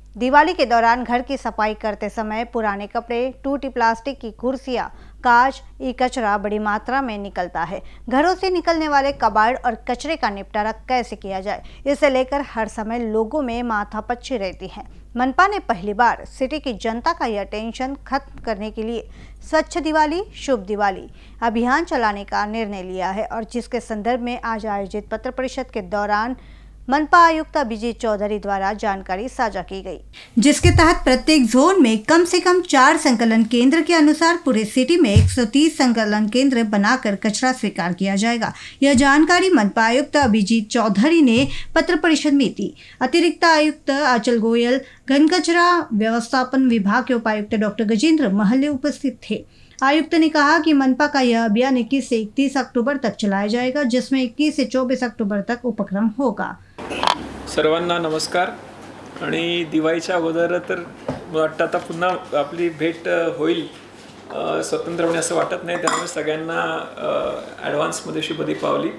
दिवाली के दौरान घर की सफाई करते समय पुराने कपड़े, टूटी प्लास्टिक की कुर्सियां, कांच, ई कचरा बड़ी मात्रा में निकलता है। घरों से निकलने वाले कबाड़ और कचरे का निपटारा कैसे किया जाए, इसे लेकर हर समय लोगों में माथापच्ची रहती है। मनपा ने पहली बार सिटी की जनता का यह टेंशन खत्म करने के लिए स्वच्छ दिवाली शुभ दिवाली अभियान चलाने का निर्णय लिया है, और जिसके संदर्भ में आज आयोजित पत्र परिषद के दौरान मनपा आयुक्त अभिजीत चौधरी द्वारा जानकारी साझा की गई, जिसके तहत प्रत्येक जोन में कम से कम 4 संकलन केंद्र के अनुसार पूरे सिटी में 130 संकलन केंद्र बनाकर कचरा स्वीकार किया जाएगा। यह जानकारी मनपा आयुक्त अभिजीत चौधरी ने पत्र परिषद में दी। अतिरिक्त आयुक्त आंचल गोयल, घन कचरा व्यवस्थापन विभाग के उपायुक्त डॉक्टर गजेंद्र महले उपस्थित थे। आयुक्त ने कहा कि मनपा का यह अभियान 21 से 31 अक्टूबर तक चलाया जाएगा, जिसमें 21 से 24 अक्टूबर तक उपक्रम होगा। सर्वांना नमस्कार। आणि दिवाळीच्या अगोदर तर वाटतं आता पुन्हा आपली भेट होईल स्वतंत्रपणे असं वाटत नाही, त्यामुळे सगळ्यांना ॲडव्हान्समध्ये शुभ दीपावली।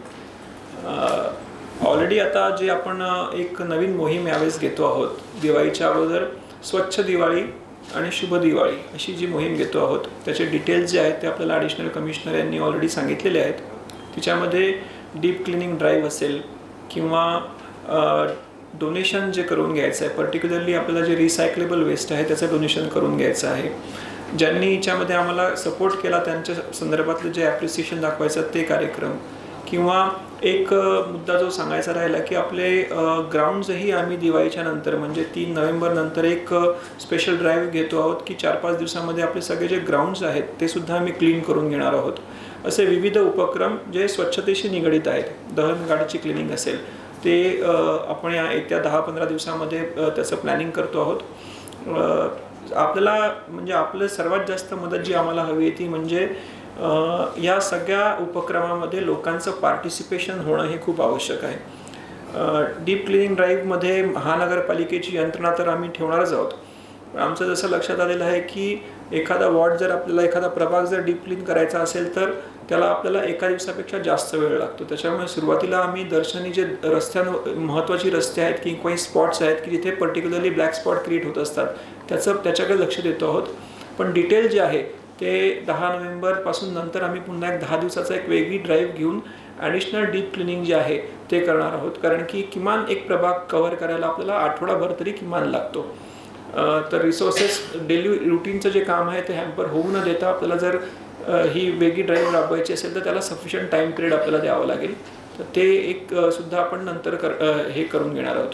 ऑलरेडी आता जे आपण एक नवीन मोहीम यावेळेस घेतो आहोत, दिवाळीच्या अगोदर स्वच्छ दिवाळी आणि शुभ दिवाळी अशी जी मोहीम घेतो आहोत, त्याचे डिटेल्स जे आहेत ते आपल्याला ॲडिशनल कमिशनर यांनी ऑलरेडी सांगितलेले आहेत। त्याच्यामध्ये डीप क्लिनिंग ड्राईव्ह असेल किंवा डोनेशन जे करून घ्यायचं आहे, पर्टिक्युलरली आपल्याला जे रिसायकलेबल वेस्ट आहे त्याचं डोनेशन करून घ्यायचं आहे। ज्यांनी याच्यामध्ये आम्हाला सपोर्ट केला त्यांच्या संदर्भातलं जे ॲप्रिसिएशन दाखवायचं ते कार्यक्रम, किंवा एक मुद्दा जो सांगायचा राहिला की आपले ग्राउंड्सही आम्ही दिवाळीच्या नंतर म्हणजे 3 नोव्हेंबर नंतर एक स्पेशल ड्राईव्ह घेतो आहोत की 4-5 दिवसांमध्ये आपले सगळे जे ग्राउंड्स आहेत ते सुद्धा आम्ही क्लीन करून घेणार आहोत। असे विविध उपक्रम जे स्वच्छतेशी निगडित आहेत, दहनगाडीची क्लिनिंग असेल ते आपण येत्या 10-15 दिवसांमध्ये त्याचं प्लॅनिंग करतो आहोत। आपल्याला म्हणजे आपलं सर्वात जास्त मदत जी आम्हाला हवी आहे ती म्हणजे या सगळ्या उपक्रमामध्ये लोकांचं पार्टिसिपेशन होणं हे खूप आवश्यक आहे। डीप क्लिनिंग ड्राईव्हमध्ये महानगरपालिकेची यंत्रणा तर आम्ही ठेवणारच आहोत, पण आमचं जसं लक्षात आलेलं आहे की एखादा वॉर्ड जर आपल्याला एखादा प्रभाग जर डीप क्लीन करायचा असेल तर त्याला आपल्याला एका दिवसापेक्षा जास्त वेळ लागतो। त्याच्यामुळे सुरुवातीला आम्ही दर्शनी जे महत्त्वाची रस्ते आहेत की काही स्पॉट्स आहेत की जिथे पर्टिक्युलरली ब्लॅक स्पॉट क्रिएट होत असतात त्याच्याकडे लक्ष देतो आहोत। पण डिटेल जे आहे ते 10 नोव्हेंबरपासून नंतर आम्ही पुन्हा एक 10 दिवसाचा एक वेगळी ड्राईव्ह घेऊन ॲडिशनल डीप क्लिनिंग जे आहे ते करणार आहोत, कारण की किमान एक प्रभाग कव्हर करायला आपल्याला आठवडाभर तरी किमान लागतो। तर रिसोर्सेस डेली रुटीनचं जे काम आहे ते हॅम्पर होऊ न देता आपल्याला जर ही वेगळी ड्राईव्ह राबवायची असेल तर त्याला सफिशियंट टाईम पिरियड आपल्याला द्यावं लागेल, तर ते एक सुद्धा आपण नंतर हे करून घेणार आहोत।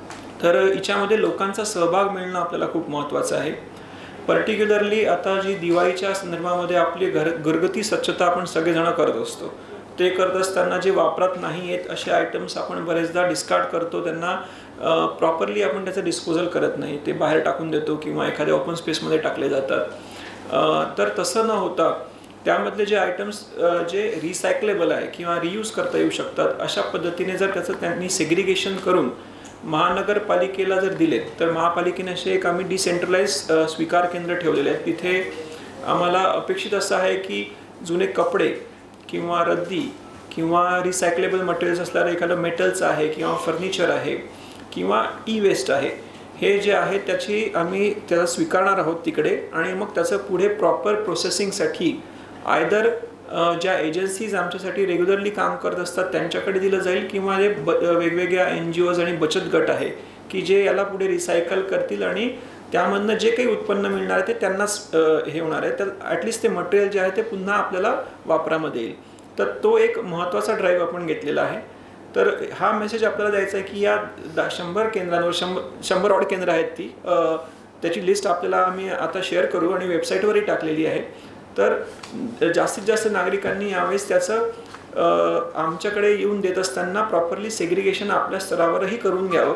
तर याच्यामध्ये लोकांचा सहभाग मिळणं आपल्याला खूप महत्त्वाचं आहे। पर्टिक्युलरली आता जी दिवाळीच्या संदर्भामध्ये आपली घरगुती स्वच्छता आपण सगळेजण करत असतो, ते करत असताना जे वापरात नाही आहेत असे आयटम्स आपण बरेचदा डिस्कार्ड करतो, त्यांना प्रॉपरली आपण त्याचं डिस्पोजल करत नाही, ते बाहेर टाकून देतो किंवा एखाद्या ओपन स्पेसमध्ये टाकले जातात। तर तसं न होता त्यामधले जे आयटम्स जे रिसायकलेबल आहे किंवा रियूज करता येऊ शकतात अशा पद्धतीने जर त्याचं त्यांनी सेग्रिगेशन करून महानगरपालिकेला जर दिले तर महापालिकेने असे एक आम्ही डिसेंट्रलाइज स्वीकार केंद्र ठेवलेले आहेत। तिथे आम्हाला अपेक्षित असं आहे की जुने कपडे किंवा रद्दी किंवा रिसायकलेबल मटेरियल्स असणारे एखादं मेटल्स आहे किंवा फर्निचर आहे किंवा ई वेस्ट आहे, हे जे आहे त्याची आम्ही त्याला स्वीकारणार आहोत तिकडे, आणि मग त्याचं पुढे प्रॉपर प्रोसेसिंगसाठी आयदर ज्या एजन्सीज आमच्यासाठी रेग्युलरली काम करत असतात त्यांच्याकडे दिलं जाईल किंवा जे वेगवेगळ्या NGOज आणि बचत गट आहे की जे याला पुढे रिसायकल करतील आणि त्यामधनं जे काही उत्पन्न मिळणार आहे ते त्यांनाच हे होणार आहे, तर ॲटलिस्ट ते मटेरियल जे आहे ते पुन्हा आपल्याला वापरामध्ये येईल। तर तो एक महत्त्वाचा ड्राईव्ह आपण घेतलेला आहे। तर हा मेसेज आपल्याला द्यायचा आहे की या 100 केंद्रांवर 100 ऑड केंद्र आहेत ती त्याची लिस्ट आपल्याला आम्ही आता शेअर करू आणि वेबसाईटवरही टाकलेली आहे। तर जास्तीत जास्त नागरिकांनी यावेळेस त्याचं आमच्याकडे येऊन देत असताना प्रॉपरली सेग्रिगेशन आपल्या स्तरावरही करून घ्यावं,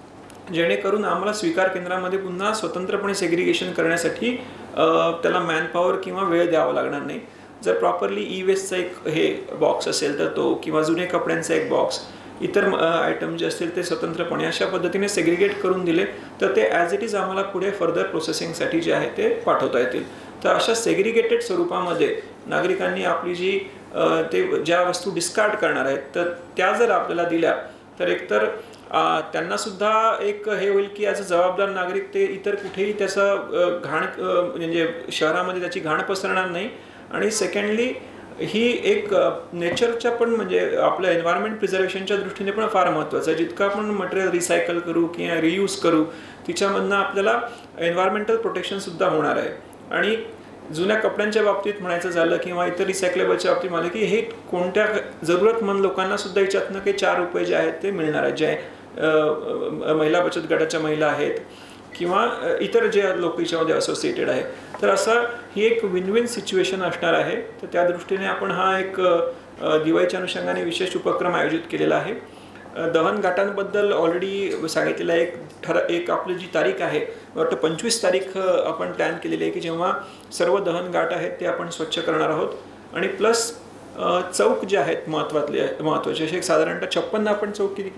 जेणेकरून आम्हाला स्वीकार केंद्रामध्ये पुन्हा स्वतंत्रपणे सेग्रिगेशन करण्यासाठी त्याला मॅनपॉवर किंवा वेळ द्यावा लागणार नाही। जर प्रॉपरली ई वेस्टचा एक हे बॉक्स असेल तर तो, किंवा जुने कपड्यांचा एक बॉक्स, इतर आयटम जे असतील ते स्वतंत्रपणे अशा पद्धतीने सेग्रिगेट करून दिले तर ते ॲज इट इज आम्हाला पुढे फर्दर प्रोसेसिंगसाठी जे आहे ते पाठवता येतील। तर अशा सेग्रिगेटेड स्वरूपामध्ये नागरिकांनी आपली जी ते ज्या वस्तू डिस्कार्ड करणार आहेत तर त्या जर आपल्याला दिल्या तर एकतर त्यांना सुद्धा एक हे होईल की ॲज अ जबाबदार नागरिक ते इतर कुठेही त्याचं घाण म्हणजे शहरामध्ये त्याची घाण पसरणार नाही. आणि सेकंडली ही एक नेचरच्या पण म्हणजे आपल्या एन्व्हायरमेंट प्रिझर्वेशनच्या दृष्टीने पण फार महत्त्वाचं आहे. जितकं आपण मटेरियल रिसायकल करू किंवा रियूज करू तिच्यामधनं आपल्याला एन्व्हायरमेंटल प्रोटेक्शनसुद्धा होणार आहे. आणि जुन्या कपड्यांच्या बाबतीत म्हणायचं झालं किंवा इतर रिसायकलेबलच्या बाबतीत म्हणालं की हे कोणत्या जरूरतमंद लोकांना सुद्धा याच्यातनं काही 4 रुपये जे आहेत ते मिळणार आहेत, जे महिला बचत गटाच्या महिला आहेत किंवा इतर जे लोक याच्यामध्ये असोसिएटेड आहे. तर असं ही एक विन विन सिच्युएशन असणार आहे. तर त्या दृष्टीने आपण हा एक दिवाळीच्या अनुषंगाने विशेष उपक्रम आयोजित केलेला आहे. दहन घाटांबद्दल ऑलरेडी सांगितलेलं आहे. एक आपली जी तारीख आहे वाटतं 25 तारीख आपण प्लॅन केलेली आहे की जेव्हा सर्व दहन घाट आहेत ते आपण स्वच्छ करणार आहोत. आणि प्लस चौक जे आहेत महत्त्वाचे असे साधारणतः 56 आपण चौक किती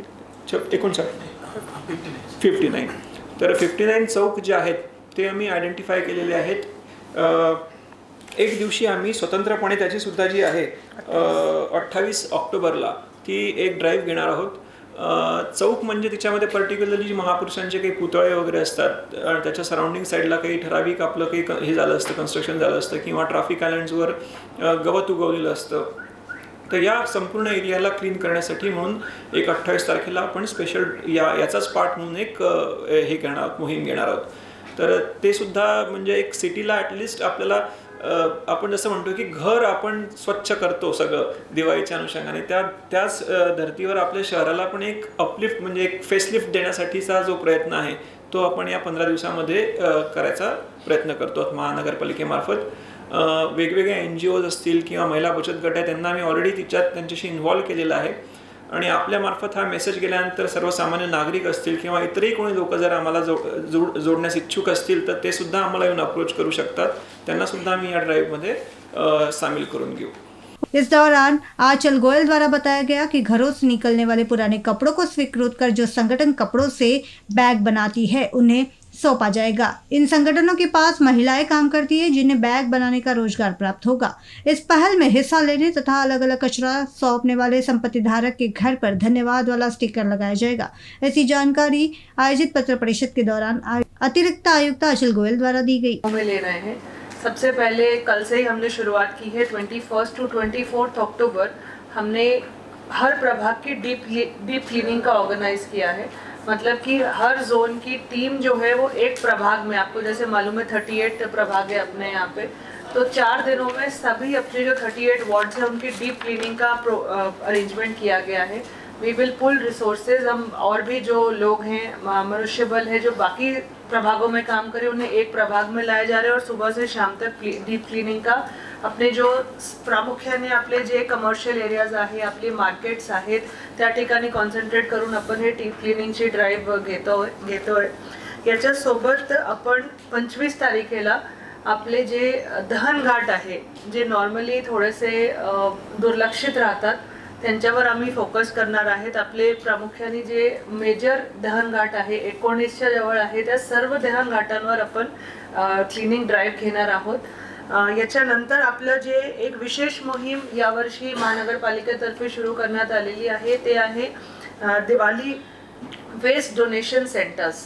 59 तर 59 चौक जे आहेत ते आम्ही आयडेंटिफाय केलेले आहेत. एक दिवशी आम्ही स्वतंत्रपणे त्याची सुद्धा जी आहे 28 ऑक्टोबरला ती एक ड्राईव्ह घेणार आहोत. चौक म्हणजे त्याच्यामध्ये पर्टिक्युलरली जी महापुरुषांचे काही पुतळे वगैरे असतात आणि त्याच्या सराउंडिंग साईडला काही ठराविक आपलं काही हे झालं असतं, कन्स्ट्रक्शन झालं असतं किंवा ट्रॅफिक आयलंड्सवर गवत उगवलेलं असतं. तर या संपूर्ण एरियाला क्लीन करण्यासाठी म्हणून एक 28 तारखेला आपण स्पेशल याचाच पार्ट म्हणून एक हे घेणार आहोत, मोहीम घेणार आहोत. तर ते सुद्धा म्हणजे एक सिटीला ॲटलिस्ट आपल्याला आपण जसं म्हणतो की घर आपण स्वच्छ करतो सगळं दिवाळीच्या अनुषंगाने, त्याच धर्तीवर आपल्या शहराला पण एक अपलिफ्ट म्हणजे एक फेसलिफ्ट देण्यासाठीचा जो प्रयत्न आहे तो आपण या 15 दिवसामध्ये करायचा प्रयत्न करतो महानगरपालिकेमार्फत. वेगवेगळे NGOज असतील किंवा महिला बचत गट आहे त्यांना आम्ही ऑलरेडी त्यांच्याशी इन्व्हॉल्व केलेलं आहे. आणि आपल्यामार्फत हा मेसेज गेल्यानंतर सर्वसामान्य नागरिक असतील किंवा इतरही कोणी लोक जर आम्हाला जोडण्यास इच्छुक असतील तर ते सुद्धा आम्हाला येऊन अप्रोच करू शकतात. त्यांना सुद्धा आम्ही या ड्राईव्हमध्ये सामील करून घेऊ. इस दौरान आंचल गोयल द्वारा बताया गया कि घरों से निकलने वाले पुराने कपड़ों को स्वीकृत कर जो संगठन कपड़ों से बैग बनाती है उन्हें सौंपा जाएगा। इन संगठनों के पास महिलाएं काम करती है जिन्हें बैग बनाने का रोजगार प्राप्त होगा। इस पहल में हिस्सा लेने तथा अलग अलग कचरा सौंपने वाले संपत्ति धारक के घर पर धन्यवाद वाला स्टिकर लगाया जाएगा। ऐसी जानकारी आयोजित पत्र परिषद के दौरान अतिरिक्त आयुक्त आंचल गोयल द्वारा दी गई। हमें ले रहे हैं। सबसे पहले कल से ही हमने शुरुआत की है। 21 टू 24 अक्टूबर हमने हर प्रभाग की डीप क्लीनिंग का ऑर्गेनाइज किया है। मतलब कि हर जोन की टीम जो है वो एक प्रभाग में, आपको जैसे मालूम है 38 प्रभाग है अपने यहाँ पे, तो 4 दिनों में सभी अपने जो 38 वार्ड्स हैं उनकी डीप क्लीनिंग का अरेंजमेंट किया गया है। वी विल पुल रिसोर्सेज, हम और भी जो लोग हैं मनुष्यबल है जो बाकी प्रभागों में काम करें उन्हें एक प्रभाग में लाए जा रहे हैं और सुबह से शाम तक डीप क्लीनिंग का अपने जो प्रामुख्याने आपले जे कमर्शियल एरियाज आहे, आपली मार्केट्स आहेत त्या ठिकाणी कॉन्सन्ट्रेट करून आपण हे डीप क्लीनिंगची ड्राईव्ह घेतोय। याच्यासोबत आपण 25 तारखेला आपले जे दहन घाट आहे जे नॉर्मली थोडेसे दुर्लक्षित राहतात त्यांच्यावर आम्ही फोकस करणार आहेत। आपले प्रामुख्याने जे मेजर दहन घाट आहे 19च्या जवळ आहे त्या सर्व दहन घाटांवर आपण क्लीनिंग ड्राईव्ह घेणार आहोत। याच्यानंतर आपलं जे एक विशेष मोहीम यावर्षी महानगरपालिकेतर्फे सुरू करण्यात आलेली आहे ते आहे दिवाळी वेस्ट डोनेशन सेंटर्स।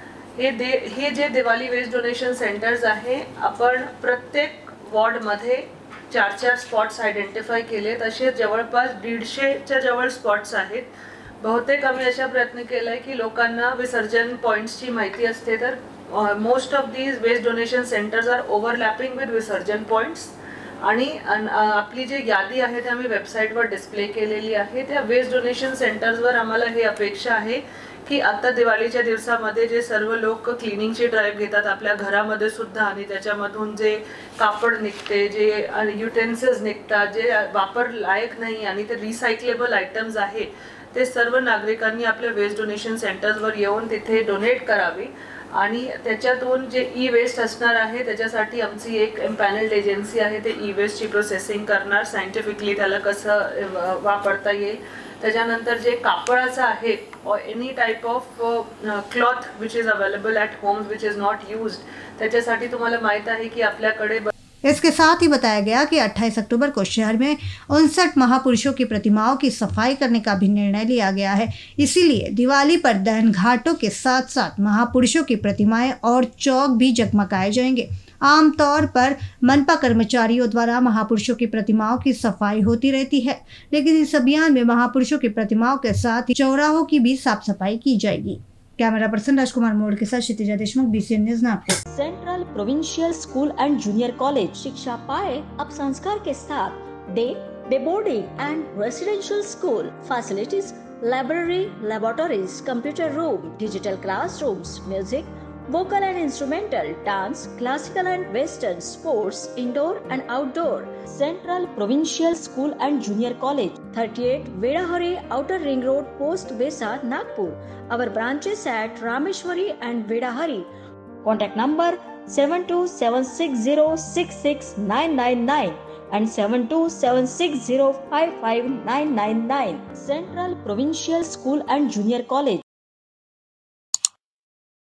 हे जे दिवाळी वेस्ट डोनेशन सेंटर्स आहे आपण प्रत्येक वॉर्डमध्ये 4 स्पॉट्स आयडेंटिफाय केलेत। असे जवळपास 150च्या जवळ स्पॉट्स आहेत। बहुतेक आम्ही अशा प्रयत्न केलाय की लोकांना विसर्जन पॉइंट्सची माहिती असते तर most of these waste donation centres are overlapping with विसर्जन पॉइंट्स आणि आपली जी यादी आहे ती आम्ही वेबसाईटवर डिस्प्ले केलेली आहे। त्या वेस्ट डोनेशन सेंटर्सवर आम्हाला हे अपेक्षा आहे की आता दिवाळीच्या दिवसामध्ये जे सर्व लोक क्लीनिंगची ड्राईव्ह घेतात आपल्या घरामध्ये सुद्धा आणि त्याच्यामधून जे कापड निघते, जे युटेन्सिल्स निघतात, जे वापर लायक नाही आणि ते रिसायकलेबल आयटम्स आहे ते सर्व नागरिकांनी आपल्या वेस्ट डोनेशन सेंटर्सवर येऊन तिथे डोनेट करावी आणि त्याच्यातून जे ई वेस्ट असणार आहे त्याच्यासाठी आमची एक एम्पॅनल्ड एजन्सी आहे ते ई वेस्टची प्रोसेसिंग करणार, सायंटिफिकली त्याला कसं वापरता येईल। त्याच्यानंतर जे कापडाचं आहे any type of cloth which is available at homes which is not used त्याच्यासाठी तुम्हाला माहीत आहे की आपल्याकडे इसके साथ ही बताया गया कि 28 अक्टूबर को शहर में 59 महापुरुषों की प्रतिमाओं की सफाई करने का भी निर्णय लिया गया है। इसीलिए दिवाली पर दहन घाटों के साथ साथ महापुरुषों की प्रतिमाएं और चौक भी जगमगाए जाएंगे। आमतौर पर मनपा कर्मचारियों द्वारा महापुरुषों की प्रतिमाओं की सफाई होती रहती है, लेकिन इस अभियान में महापुरुषों की प्रतिमाओं के साथ ही चौराहों की भी साफ सफाई की जाएगी। कैमरा पर्सन राजकुमार मोड़ के साथ Kshitija Deshmukh, BCN news Nagpur. Central provincial school and junior college शिक्षा पाए अब संस्कार के साथ day boarding and residential school facilities, library, laboratories, computer room, digital classrooms, music, vocal and instrumental, dance, classical and western, sports, indoor and outdoor. Central Provincial School and Junior College, 38 Vedahari, Outer Ring Road, Post Besa, Nagpur. Our branches at Rameshwari and Vedahari. Contact number 7276066999 and 7276055999. Central Provincial School and Junior College.